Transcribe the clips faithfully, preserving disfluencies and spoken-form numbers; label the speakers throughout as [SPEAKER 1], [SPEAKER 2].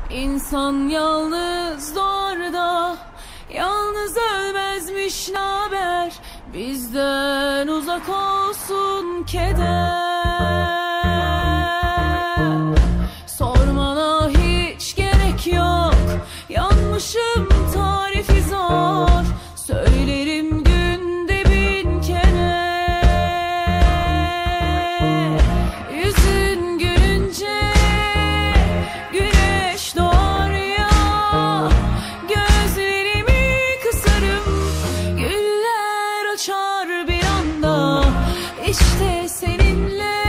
[SPEAKER 1] İnsan yalnız doğar da yalnız ölmezmiş, naber? Bizden uzak olsun keder. Sormana hiç gerek yok, yanmışım tarifi zor. Söylerim günde bin kere. Yüzün gülünce güneş doğar ya, gözlerimi kısarım, güller açar bir anda. İşte seninle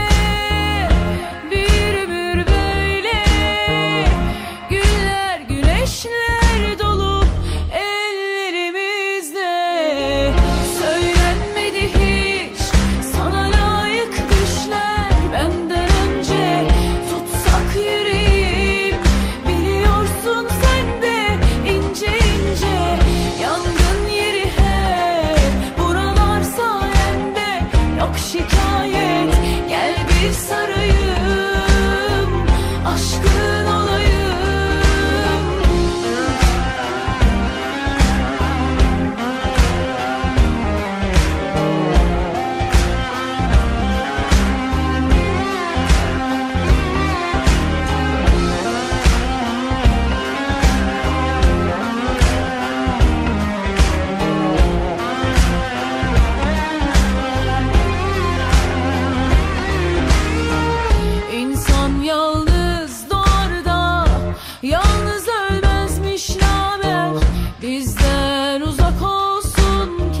[SPEAKER 1] bir ömür böyle, güller güneşler dolu ellerimizde. Söylenmedi hiç sana layık düşler benden önce. Tutsak yüreğim, biliyorsun sen de ince ince. Yangın yeri hep buralar sayende, yok şikayet. Gel bir sarayım, aşkın olayım. İnsan yalnız doğar da yalnız ölmezmiş, naber? Bizden uzak olsun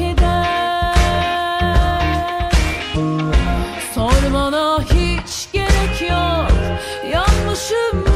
[SPEAKER 1] keder. Sormana hiç gerek yok, yanmışım